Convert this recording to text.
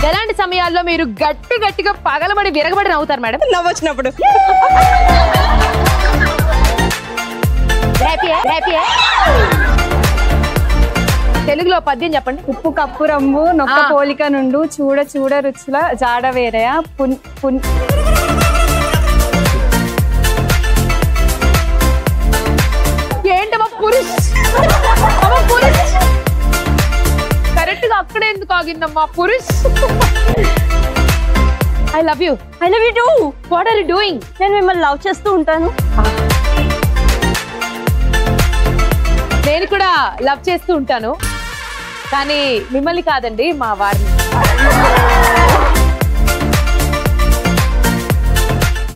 ఎలాంటి సమయాల్లో మీరు గట్టిగా పగలబడి విరగబడి నవ్వుతారు మేడం? నవ్వొచ్చినప్పుడు. తెలుగులో పద్యం చెప్పండి. ఉప్పు కప్పు రంబు నొక్క పోలిక నుండు చూడ చూడ రుచుల జాడ వేరయా ఏంటమ్మా పురుష్ కరెక్ట్ గా అక్కడే ఎందుకు ఆగిందమ్మా Purush? I love you too. What are you doing? నేను మిమ్మల్ని లవ్ చేస్తూ ఉంటాను. నేను కూడా లవ్ చేస్తూ ఉంటాను, కానీ మిమ్మల్ని కాదండి, మా వారిని.